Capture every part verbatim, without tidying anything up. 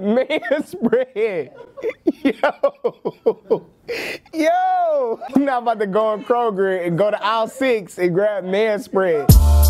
man spread. Yo. Yo. I'm not about to go in Kroger and go to aisle six and grab man spread.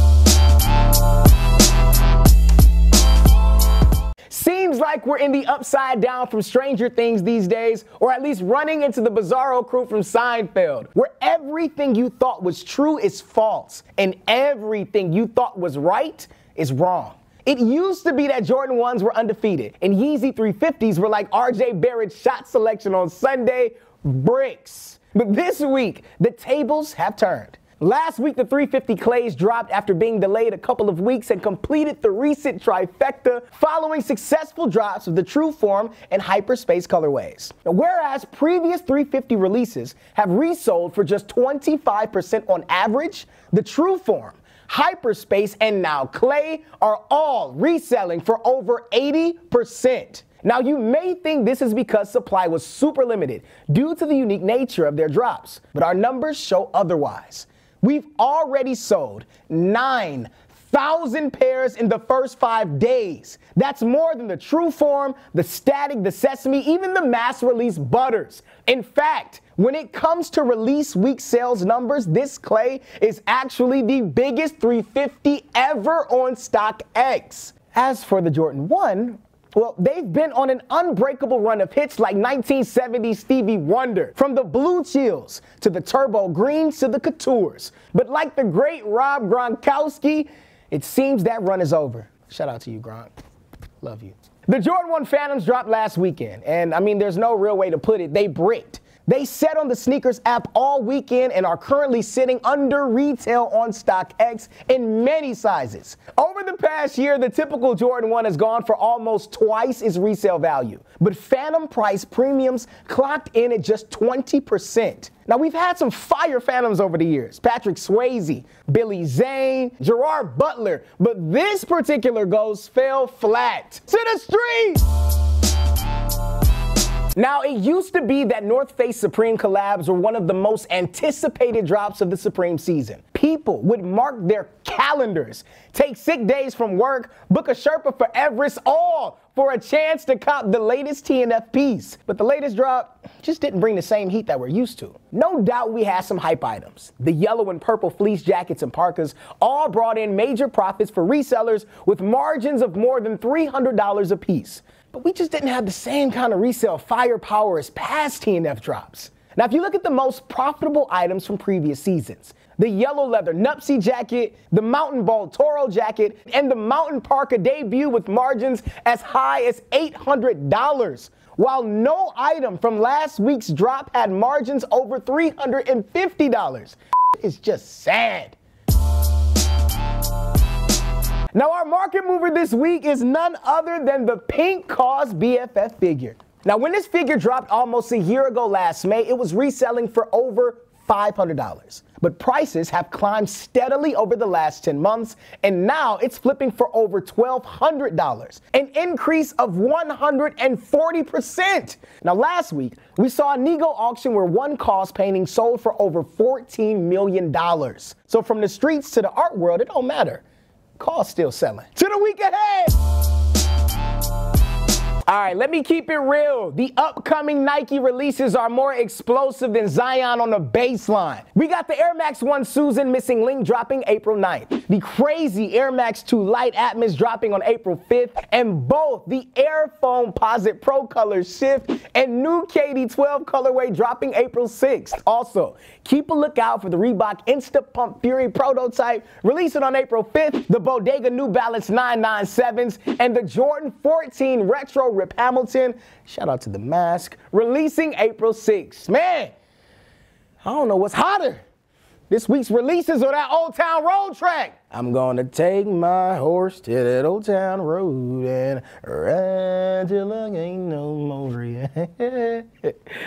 Seems like we're in the upside down from Stranger Things these days, or at least running into the Bizarro crew from Seinfeld, where everything you thought was true is false, and everything you thought was right is wrong. It used to be that Jordan ones were undefeated, and Yeezy three fifties were like R J Barrett's shot selection on Sunday, bricks. But this week, the tables have turned. Last week, the three fifty Clays dropped after being delayed a couple of weeks and completed the recent trifecta following successful drops of the True Form and Hyperspace colorways. Now, whereas previous three fifty releases have resold for just twenty-five percent on average, the True Form, Hyperspace, and now Clay are all reselling for over eighty percent. Now, you may think this is because supply was super limited due to the unique nature of their drops, but our numbers show otherwise. We've already sold nine thousand pairs in the first five days. That's more than the True Form, the Static, the Sesame, even the mass release Butters. In fact, when it comes to release week sales numbers, this Clay is actually the biggest three fifty ever on StockX. As for the Jordan one, well, they've been on an unbreakable run of hits like nineteen seventies Stevie Wonder, from the Blue Chills to the Turbo Greens to the Coutures. But like the great Rob Gronkowski, it seems that run is over. Shout out to you, Gronk. Love you. The Jordan one Phantoms dropped last weekend, and I mean, there's no real way to put it. They bricked. They sat on the sneakers app all weekend and are currently sitting under retail on StockX in many sizes. Over the past year, the typical Jordan one has gone for almost twice its resale value, but Phantom price premiums clocked in at just twenty percent. Now, we've had some fire Phantoms over the years. Patrick Swayze, Billy Zane, Gerard Butler, but this particular ghost fell flat to the streets. Now, it used to be that North Face Supreme collabs were one of the most anticipated drops of the Supreme season. People would mark their calendars, take sick days from work, book a Sherpa for Everest, all for a chance to cop the latest T N F piece. But the latest drop just didn't bring the same heat that we're used to. No doubt we had some hype items. The yellow and purple fleece jackets and parkas all brought in major profits for resellers with margins of more than three hundred dollars a piece. But we just didn't have the same kind of resale firepower as past T N F drops. Now, if you look at the most profitable items from previous seasons, the yellow leather Nuptse jacket, the Mountain Ball Toro jacket, and the Mountain Parka debut with margins as high as eight hundred dollars, while no item from last week's drop had margins over three hundred fifty dollars. It's just sad. Now, our market mover this week is none other than the Pink Cause B F F figure. Now, when this figure dropped almost a year ago last May, it was reselling for over five hundred dollars. But prices have climbed steadily over the last ten months, and now it's flipping for over twelve hundred dollars, an increase of one hundred forty percent. Now, last week, we saw a Nego auction where one Cause painting sold for over fourteen million dollars. So from the streets to the art world, it don't matter. Cause still selling. To the week ahead! All right, let me keep it real. The upcoming Nike releases are more explosive than Zion on the baseline. We got the Air Max one Susan Missing Link dropping April ninth. The crazy Air Max two Light Atmos dropping on April fifth. And both the Air Foam Posit Pro Color Shift and new K D twelve colorway dropping April sixth. Also, keep a lookout for the Reebok Insta Pump Fury prototype releasing on April fifth, the Bodega New Balance nine ninety-sevens, and the Jordan fourteen Retro Rip Hamilton, shout out to the mask, releasing April sixth. Man, I don't know what's hotter, this week's releases or that Old Town Road track. I'm gonna take my horse to that Old Town Road and ride till I ain't no more. Tell me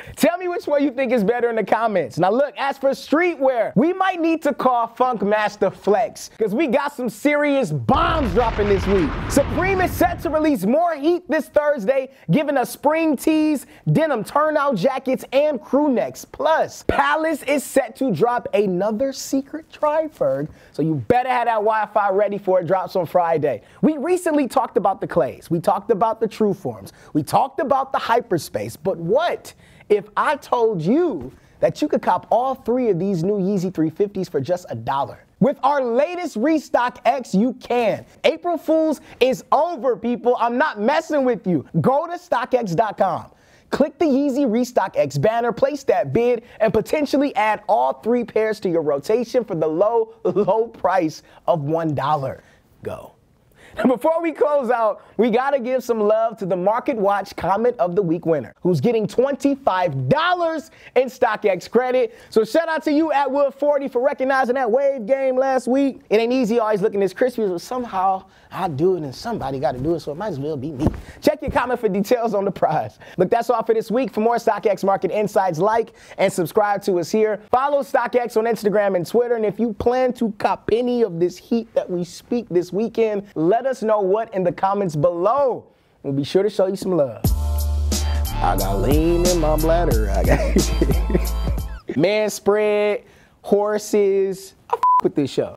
me which one you think is better in the comments. Now look, as for streetwear, we might need to call Funkmaster Flex, because we got some serious bombs dropping this week. Supreme is set to release more heat this Thursday, giving us spring tees, denim turnout jackets, and crew necks. Plus, Palace is set to drop another secret tri-ferg, so you better have that Wi-Fi ready for it drops on Friday. We recently talked about the clays, we talked about the true forms, we talked about the hyperspace, but what if I told you that you could cop all three of these new Yeezy three fifties for just a dollar? With our latest Restock X, you can. April Fools is over, people. I'm not messing with you. Go to stock x dot com. Click the Yeezy Restock X banner, place that bid, and potentially add all three pairs to your rotation for the low, low price of one dollar. Go. Now, before we close out, we gotta give some love to the Market Watch Comment of the Week winner, who's getting twenty-five dollars in StockX credit. So shout out to you, at Wood forty, for recognizing that wave game last week. It ain't easy always looking this crispy, but somehow I do it and somebody gotta do it, so it might as well be me. Check your comment for details on the prize. Look, that's all for this week. For more StockX market insights, like and subscribe to us here. Follow StockX on Instagram and Twitter, and if you plan to cop any of this heat that we speak this weekend, let us know what in the comments below. We'll be sure to show you some love. I got lean in my bladder. I got man spread, horses. I f with this show.